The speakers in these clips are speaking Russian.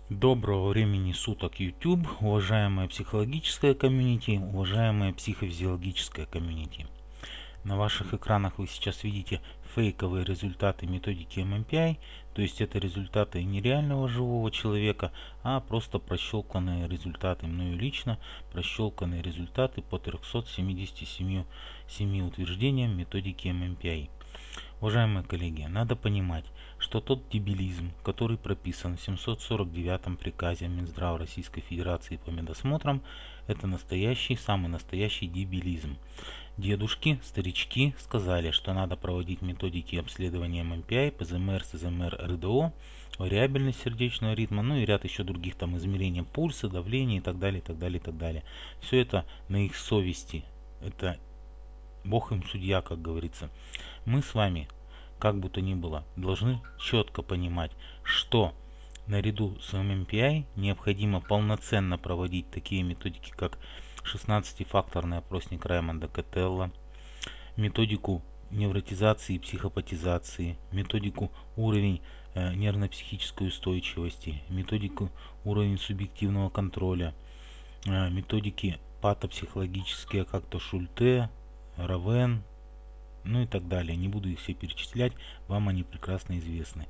Доброго времени суток, YouTube, уважаемая психологическая комьюнити, уважаемая психофизиологическая комьюнити. На ваших экранах вы сейчас видите фейковые результаты методики MMPI, то есть это результаты не реального живого человека, а просто прощелканные результаты, мною лично прощелканные результаты по 377 утверждениям методики MMPI. Уважаемые коллеги, надо понимать, что тот дебилизм, который прописан в 749 приказе Минздрава Российской Федерации по медосмотрам, это настоящий, самый настоящий дебилизм. Дедушки, старички сказали, что надо проводить методики обследования ММПИ, ПЗМР, СЗМР, РДО, вариабельность сердечного ритма, ну и ряд еще других там измерений пульса, давления и так далее, и так далее, и так далее. Все это на их совести. Это Бог им судья, как говорится. Мы с вами, как бы то ни было, должны четко понимать, что наряду с MMPI необходимо полноценно проводить такие методики, как 16-факторный опросник Раймонда-Котелло, методику невротизации и психопатизации, методику уровень нервно-психической устойчивости, методику уровень субъективного контроля, методики патопсихологические, как-то Шульте, Равен, ну и так далее. Не буду их все перечислять, вам они прекрасно известны.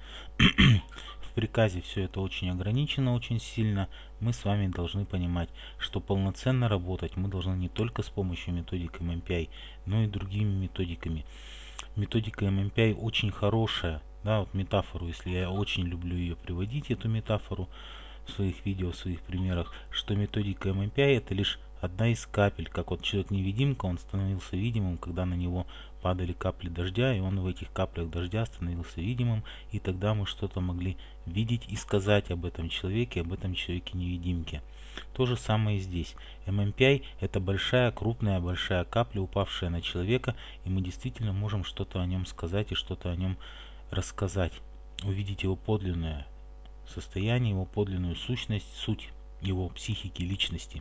В приказе все это очень ограничено, очень сильно. Мы с вами должны понимать, что полноценно работать мы должны не только с помощью методик MMPI, но и другими методиками. Методика MMPI очень хорошая. Да, вот метафору, если я очень люблю ее приводить, эту метафору в своих видео, в своих примерах, что методика MMPI это лишь одна из капель, как вот человек-невидимка, он становился видимым, когда на него падали капли дождя, и он в этих каплях дождя становился видимым, и тогда мы что-то могли видеть и сказать об этом человеке невидимке. То же самое и здесь. MMPI это большая, крупная, большая капля, упавшая на человека, и мы действительно можем что-то о нем сказать и что-то о нем рассказать, увидеть его подлинное состояние, его подлинную сущность, суть его психики, личности.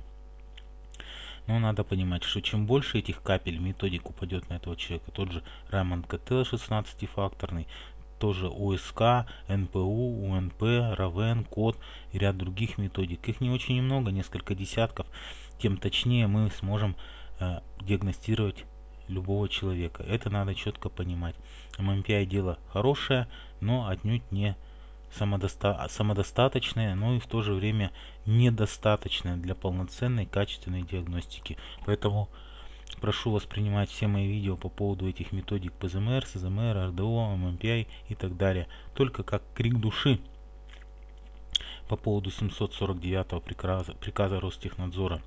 Но надо понимать, что чем больше этих капель методик упадет на этого человека, тот же Раймонд-Котелло 16-факторный, тоже ОСК, НПУ, УНП, РАВЕН, КОД и ряд других методик. Их не очень много, несколько десятков, тем точнее мы сможем диагностировать любого человека. Это надо четко понимать. MMPI дело хорошее, но отнюдь не самодостаточное, но и в то же время недостаточное для полноценной качественной диагностики. Поэтому прошу воспринимать все мои видео по поводу этих методик ПЗМР, СЗМР, РДО, MMPI и так далее только как крик души по поводу 749 приказа Ростехнадзора.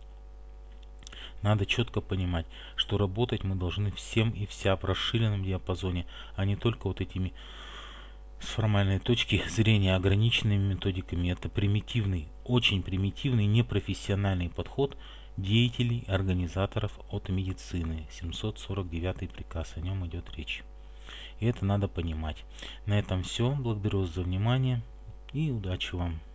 Надо четко понимать, что работать мы должны всем и вся в расширенном диапазоне, а не только вот этими с формальной точки зрения ограниченными методиками. Это примитивный, очень примитивный, непрофессиональный подход деятелей, организаторов от медицины. 749 приказ, о нем идет речь. И это надо понимать. На этом все. Благодарю вас за внимание и удачи вам.